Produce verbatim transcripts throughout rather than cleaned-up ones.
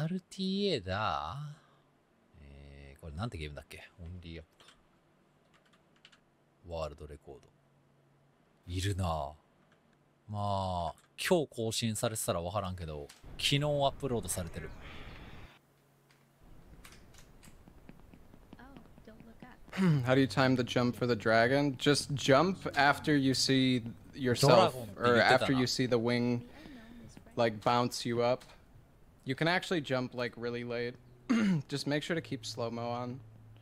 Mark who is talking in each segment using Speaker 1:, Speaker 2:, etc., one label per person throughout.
Speaker 1: アールティーエー だ。えー、これなんてゲームだっけ？オンリーアップ。ワールドレコード。いるなぁ。まあ、今日更新されてたらわからんけど、昨日アップロードされてる。
Speaker 2: How do you time the jump for the dragon? Just jump after you see yourself, or after you see the wing, like, bounce you up. You can actually jump, like, really late. Just make sure to keep slow-mo on.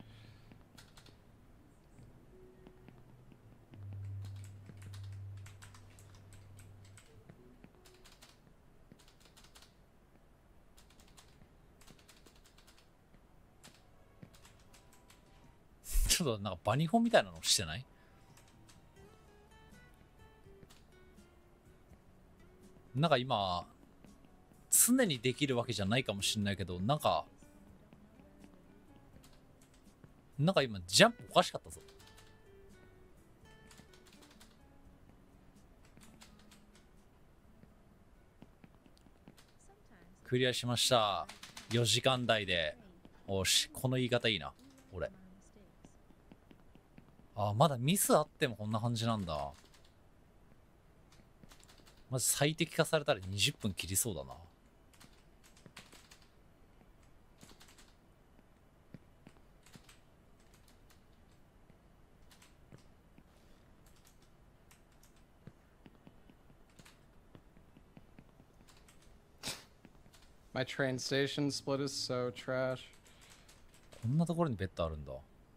Speaker 1: ちょっとなんかバニホンみたいなのしてない？なんか今、常にできるわけじゃないかもしんないけど、なんか、なんか今ジャンプおかしかったぞ。クリアしました。よじかん台で。おし、この言い方いいな。俺。あ、まだミスあってもこんな感じなんだ。まず最適化されたらにじゅっぷん切りそうだな。
Speaker 2: My train station split is so trash.
Speaker 1: こんなところにベッドあるんだ。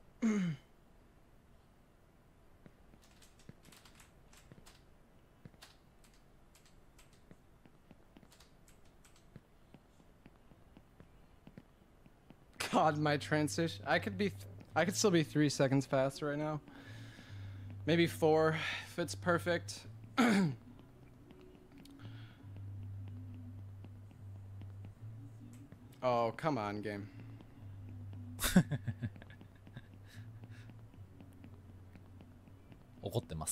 Speaker 2: God, my train station. I could be, I could still be three seconds faster right now. Maybe four, if it's perfect. Oh, come on, game.
Speaker 1: 怒ってます。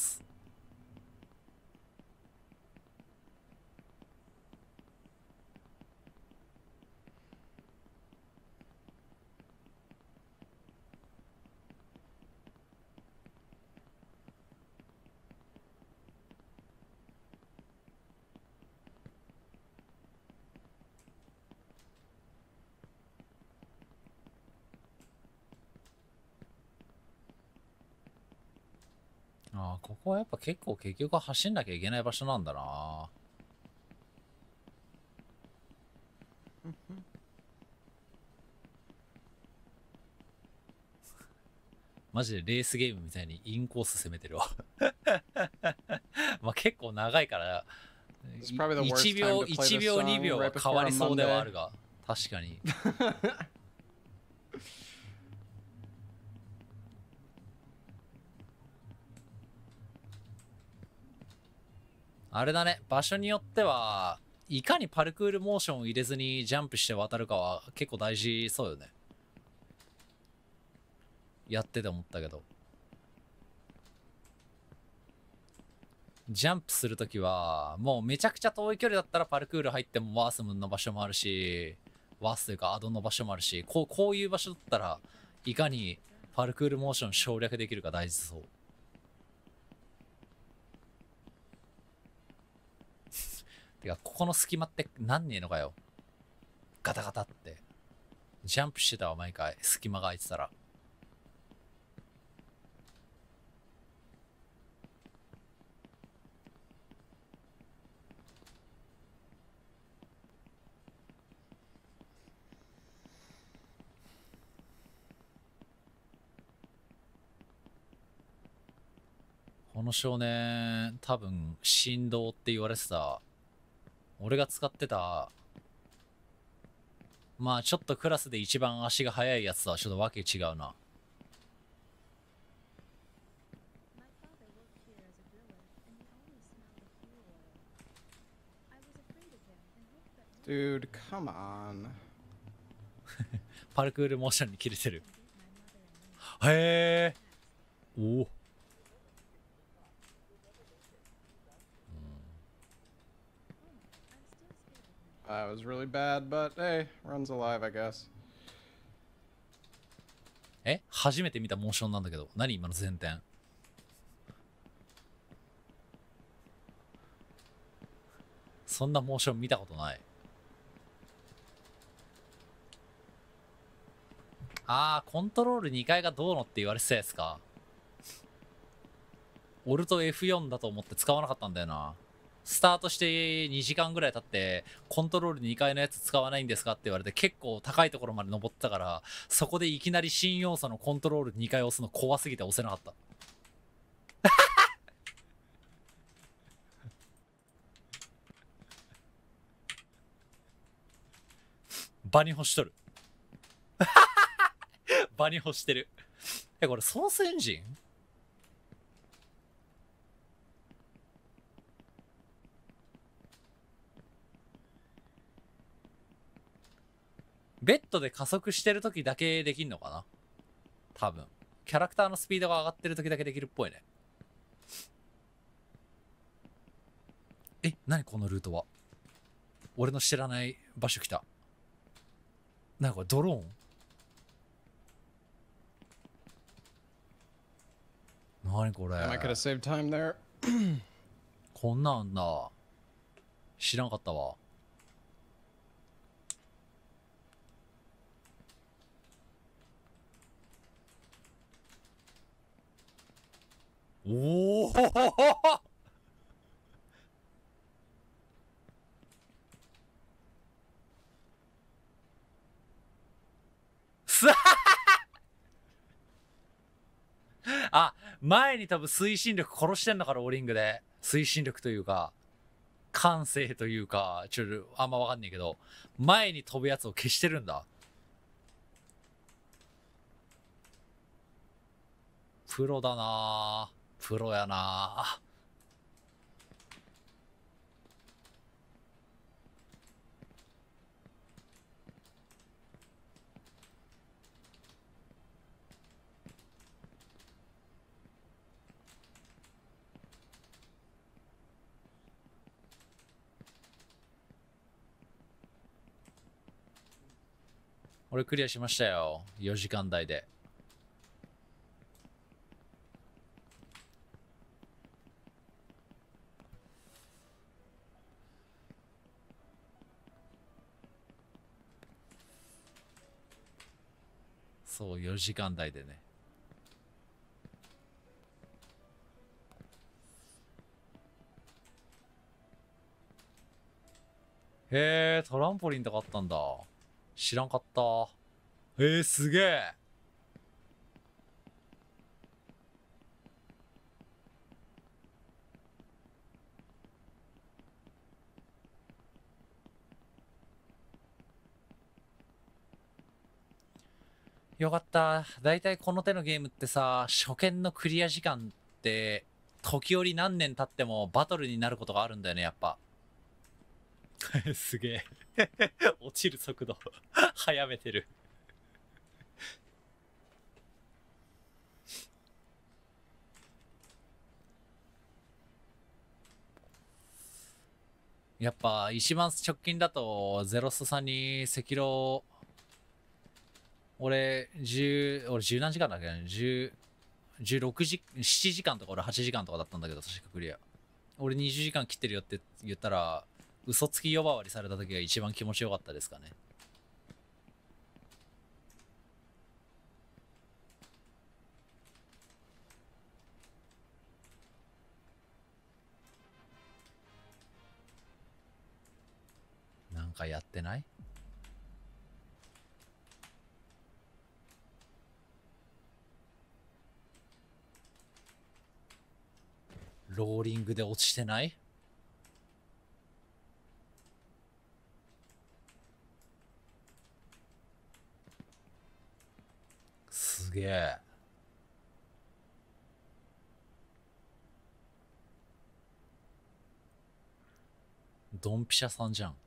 Speaker 1: ああ、ここはやっぱ結構結局走んなきゃいけない場所なんだな。マジでレースゲームみたいにインコース攻めてるわ。まあ結構長いからいちびょういちびょうにびょうは変わりそうではあるが、確かに。あれだね、場所によってはいかにパルクールモーションを入れずにジャンプして渡るかは結構大事そうよね。やってて思ったけど、ジャンプするときはもうめちゃくちゃ遠い距離だったらパルクール入ってもワースムの場所もあるし、ワースというかアドの場所もあるし、こう、こういう場所だったらいかにパルクールモーション省略できるか大事そう。てかここの隙間ってなんねえのかよ。ガタガタってジャンプしてたわ毎回、隙間が空いてたら。この少年多分振動って言われてた、俺が使ってた、まあちょっとクラスで一番足が速いやつとはちょっとわけ違うな。
Speaker 2: Dude, come on.
Speaker 1: パルクールモーションに切れてる。へえ。おお。
Speaker 2: That was really bad, but hey, runs alive, I guess.
Speaker 1: え、初めて見たモーションなんだけど、何今の前転。そんなモーション見たことない。あー、コントロールにかいがどうのって言われてたやつか。オルト エフよん だと思って使わなかったんだよな。スタートしてにじかんぐらい経って、コントロールにかいのやつ使わないんですかって言われて、結構高いところまで登ったから、そこでいきなり新要素のコントロールにかい押すの怖すぎて押せなかった。場に干しとる。場に干してる。え、これソースエンジン？ベッドで加速してる時だけできんのかな？多分。キャラクターのスピードが上がってる時だけできるっぽいね。え、何このルートは。俺の知らない場所来た。なにこれドローン？何これ。
Speaker 2: I could have saved time there.
Speaker 1: こんなんあんだ。知らんかったわ。おおすあ、前に多分推進力殺してんのかローリングで。推進力というか、感性というか、ちょっとあんまわかんないけど、前に飛ぶやつを消してるんだ。プロだなぁ。プロやなぁ。俺クリアしましたよ。よじかん台で。そう、よじかん台でね。へえ、トランポリンとかあったんだ。知らんかった。えー、すげえ。よかった。だいたいこの手のゲームってさ、初見のクリア時間って、時折何年経ってもバトルになることがあるんだよね、やっぱ。すげえ。落ちる速度、早めてる。やっぱ一番直近だとゼロストさんに赤狼、俺じゅう俺じゅう何時間だっけ、じゅう、じゅうろくじ、ななじかんとか俺はちじかんとかだったんだけど、確かクリア。俺にじゅうじかん切ってるよって言ったら、嘘つき呼ばわりされた時が一番気持ちよかったですかね。なんかやってない？ローリングで落ちてない？すげえ。ドンピシャさんじゃん。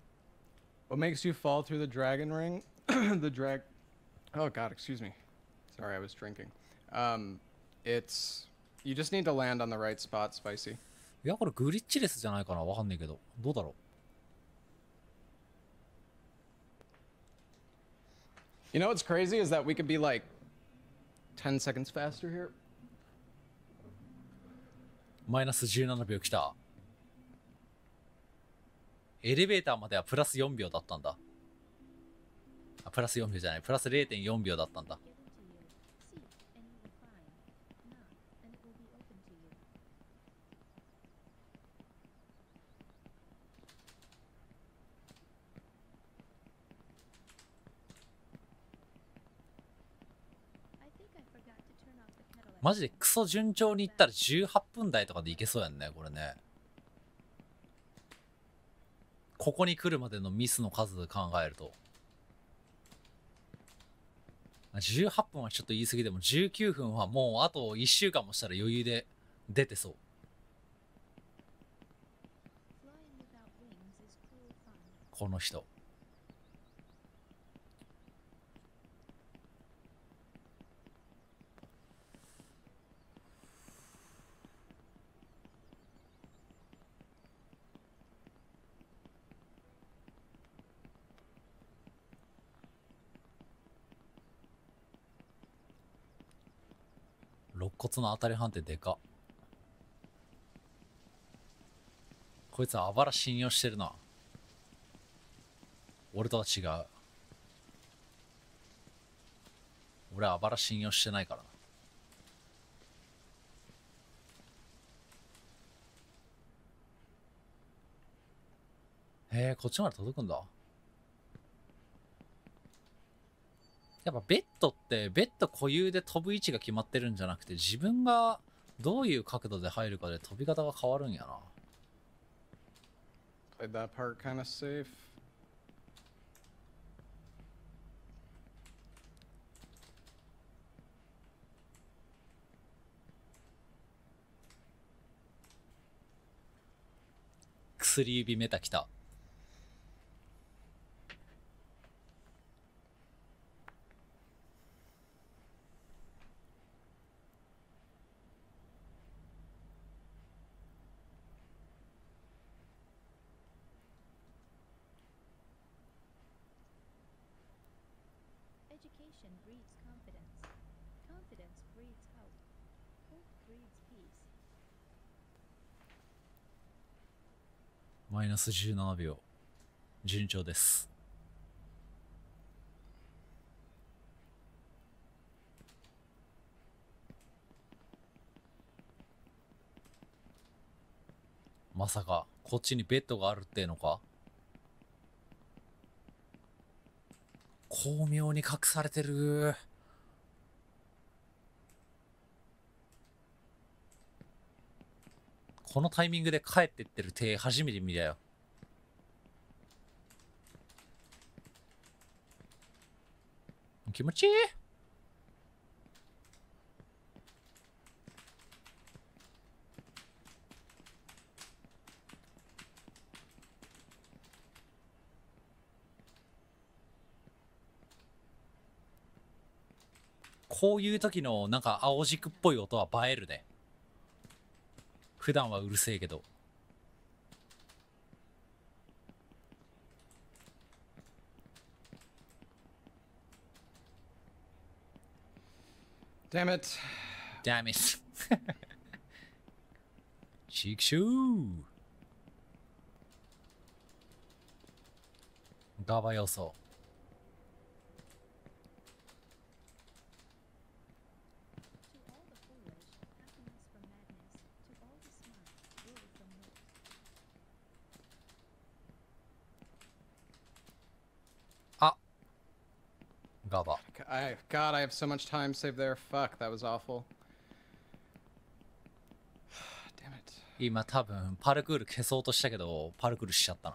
Speaker 2: What makes you fall through the dragon ring? The drag... Oh god, excuse me. Sorry, I was drinking. Um, it's you just need to land on the right spot, Spicy.
Speaker 1: いや、これグリッチレスじゃないかな。わかんないけど。どうだろ
Speaker 2: You know what's crazy is that we could be like ten seconds faster here.
Speaker 1: う。マイナスじゅうななびょうきた。エレベーターまではプラスよんびょうだったんだ。あ、プラスよんびょうじゃない。プラス れいてんよんびょうだったんだ。マジでクソ順調にいったらじゅうはっぷん台とかでいけそうやんね、これね。ここに来るまでのミスの数で考えると。じゅうはっぷんはちょっと言い過ぎでも、じゅうきゅうふんはもうあといっしゅうかんもしたら余裕で出てそう。この人。肋骨の当たり判定でかっ。こいつはあばら信用してるな。俺とは違う。俺はあばら信用してないからな。へえ、こっちまで届くんだ。やっぱベッドってベッド固有で飛ぶ位置が決まってるんじゃなくて、自分がどういう角度で入るかで飛び方が変わるんやな。
Speaker 2: Played that part kind of safe.
Speaker 1: 薬指メタきた。
Speaker 3: Education breeds confidence. Confidence breeds hope. Hope breeds peace.
Speaker 1: マイナスじゅうななびょう。順調です。まさかこっちにベッドがあるってのか。巧妙に隠されてる。このタイミングで帰ってってる手初めて見たよ。気持ちいい。こういう時のなんか青軸っぽい音は映えるね。普段はうるせえけど。
Speaker 2: Damn it.
Speaker 1: Damn it. チクシュー。ガバ要素。Gaba.
Speaker 2: I, God, I have so much time saved there. Fuck, that was awful. Damn it.
Speaker 1: 今多分パルクール消そうとしたけど、パルクールしちゃったな。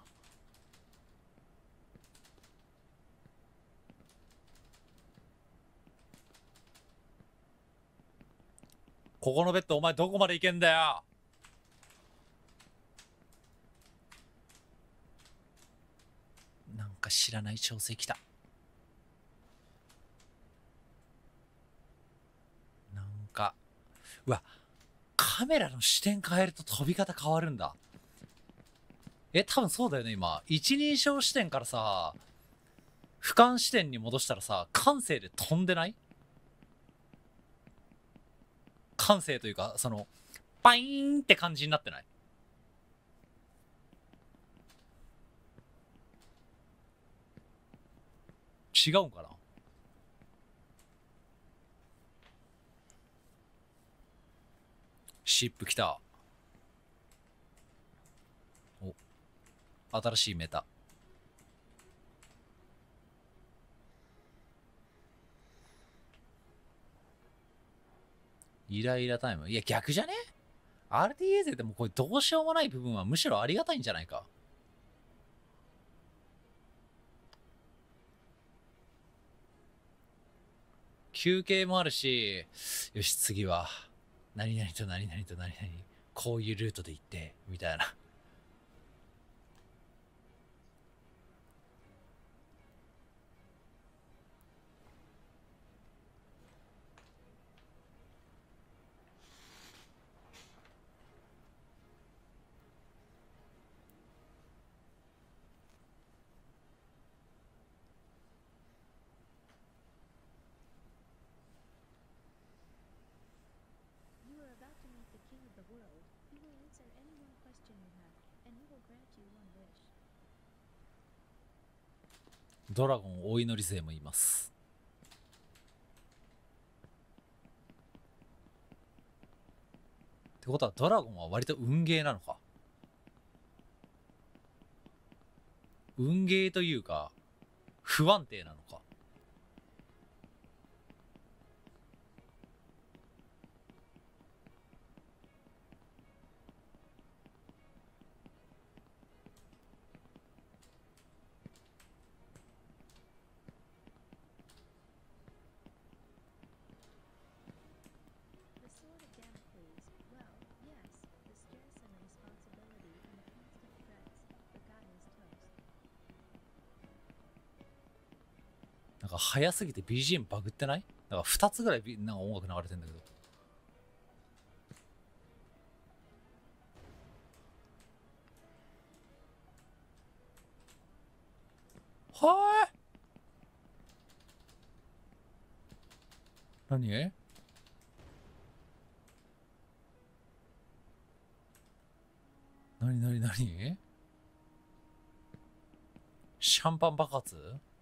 Speaker 1: ここのベッドお前どこまで行けんだよ。なんか知らない調整来た。 うわ、カメラの視点変えると飛び方変わるんだ。え、多分そうだよね、今。一人称視点からさ、俯瞰視点に戻したらさ、感性で飛んでない？感性というか、その、パイーンって感じになってない？違うんかな？シップ来た。お、新しいメタ。イライラタイム。いや、逆じゃね？ アールティーエー 勢でもこれどうしようもない部分はむしろありがたいんじゃないか。休憩もあるし、よし、次は、何々と何々と何々、こういうルートで行って、みたいな。
Speaker 3: You are about to meet the king of the world. He will answer any one question you have, and he will grant you one wish.
Speaker 1: ドラゴンお祈り勢もいます。ってことはドラゴンは割と運ゲーなのか。運ゲーというか不安定なのか。
Speaker 3: The sword of Damocles. Well, yes, the stress and the responsibility and the constant threats. The guy is toast.
Speaker 1: なんか早すぎて ビージーエム バグってない？なんかふたつぐらい、B、なんか音楽流れてんだけど。はーい。何？何何何？シャンパン爆発？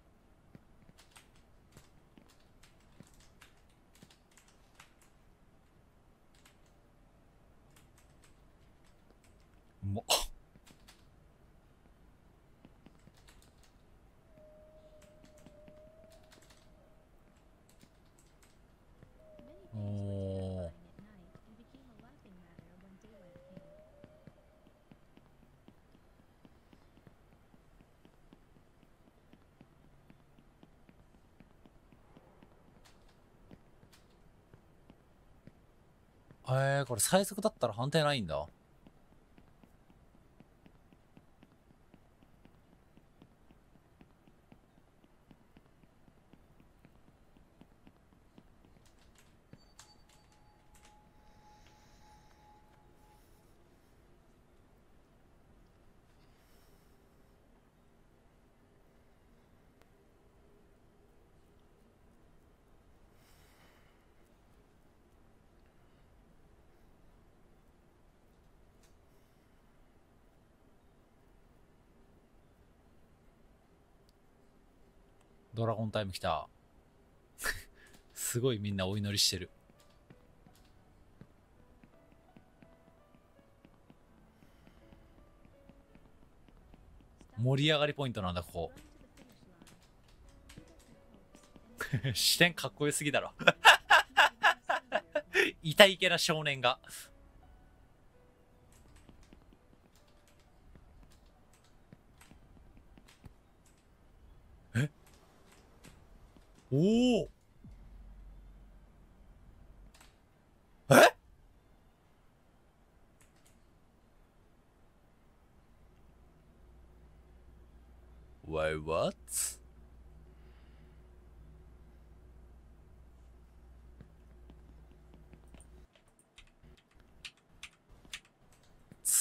Speaker 1: うまっ。おー。えー、これ最速だったら判定ないんだ。ドラゴンタイム来た。すごいみんなお祈りしてる。盛り上がりポイントなんだここ。視点かっこよすぎだろ。痛いけな少年が。え？おお。え？Why what?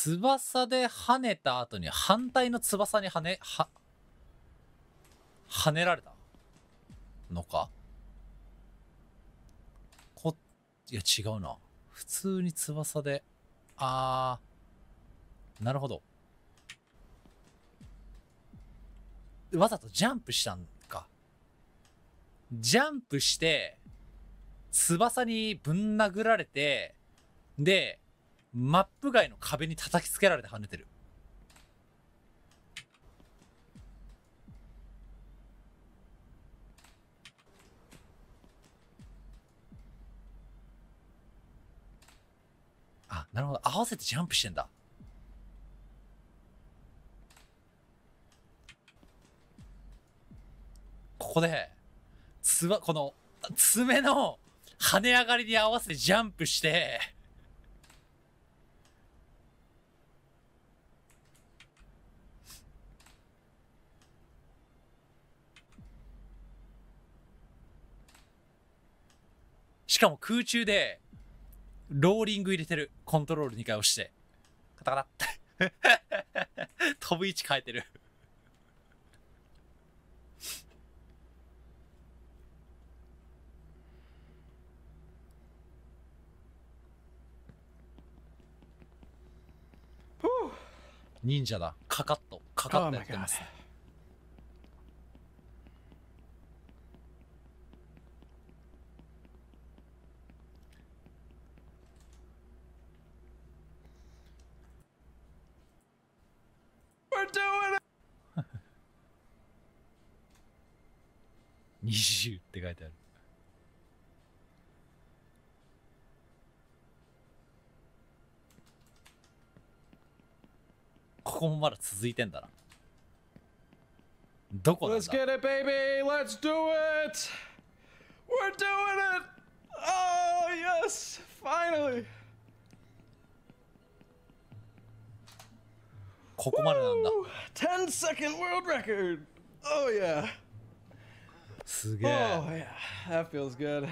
Speaker 1: 翼で跳ねた後に反対の翼に跳ね、は、跳ねられたのか。こ、いや違うな。普通に翼で、あー、なるほど。わざとジャンプしたんか。ジャンプして、翼にぶん殴られて、で、マップ外の壁に叩きつけられて跳ねてる。あ、なるほど。合わせてジャンプしてんだ。ここで、つば、この、爪の跳ね上がりに合わせてジャンプして、しかも空中で、ローリング入れてる。コントロールにかい押して。カタカタ。飛ぶ位置変えてる。忍者だ。カカッと。カカッとやってます。にじゅうって書いてある。ここもまだ続いてんだな。どこなんだ？
Speaker 2: Let's get it, baby! Let's do it! We're doing it! Oh, yes! Finally!
Speaker 1: ここまでなんだ。
Speaker 2: ten second world record! Oh, yeah!
Speaker 1: すげえ。
Speaker 2: Oh, yeah. That feels good.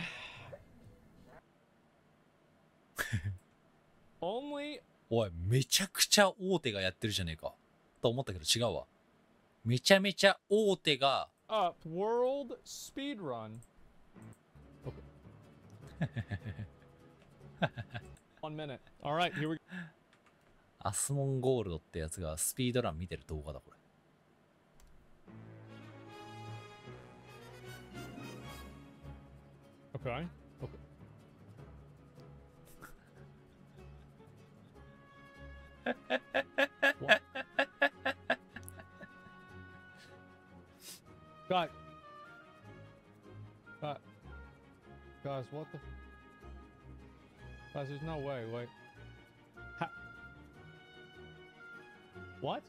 Speaker 4: Only
Speaker 1: おい、めちゃくちゃ大手がやってるじゃねえか。と思ったけど違うわ。めちゃめちゃ大手が。
Speaker 4: up world speed run. Okay. One minute. All right, here we go.
Speaker 1: アスモンゴールドってやつがスピードラン見てる動画だ、これ。
Speaker 4: Okay. Okay. What? God. God. Guys, what the? Guys, there's no way. Wait. Ha what?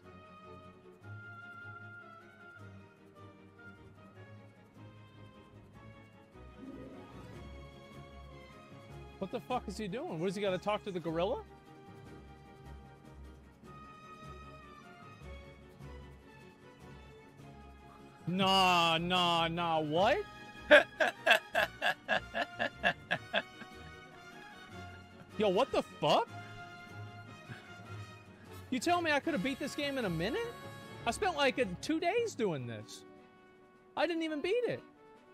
Speaker 4: What the fuck is he doing? What, is he got to talk to the gorilla? Nah, nah, nah, what? Yo, what the fuck? You tell me I could have beat this game in a minute? I spent like a, two days doing this. I didn't even beat it.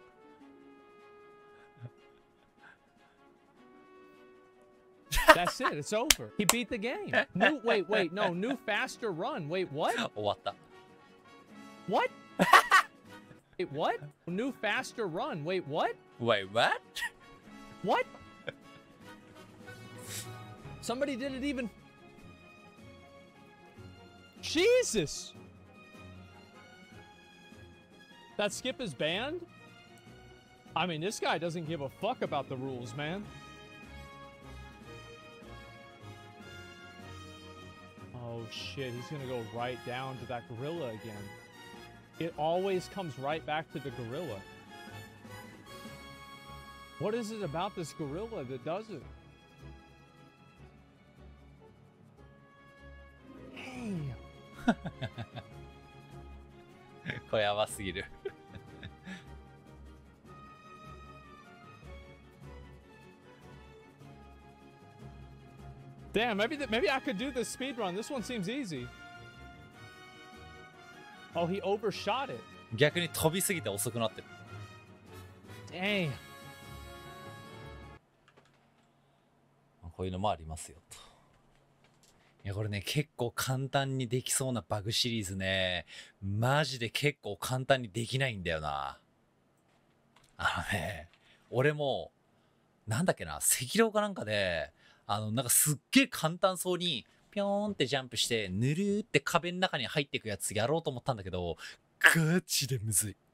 Speaker 4: That's it. It's over. He beat the game. New, wait, wait, no. New faster run. Wait, what?
Speaker 1: 終わった。
Speaker 4: What? Wait, what? New faster run. Wait, what?
Speaker 1: Wait, what?
Speaker 4: What? Somebody did it even... Jesus! That skip is banned? I mean, this guy doesn't give a fuck about the rules, man. Oh shit, he's gonna go right down to that gorilla again. It always comes right back to the gorilla. What is it about this gorilla that does it? Hey.
Speaker 1: これやばすぎる。
Speaker 4: Damn, maybe th maybe I could do this speed run. This one seems easy. Oh, he overshot it.
Speaker 1: 逆に飛びすぎて遅くなってる。
Speaker 4: Dang.
Speaker 1: こういうのもありますよと。いやこれね結構簡単にできそうなバグシリーズね、マジで結構簡単にできないんだよな。あのね、俺もなんだっけな、赤狼かなんかで、あのなんかすっげえ簡単そうにピョーンってジャンプしてぬるーって壁の中に入っていくやつやろうと思ったんだけど、ガチでむずい。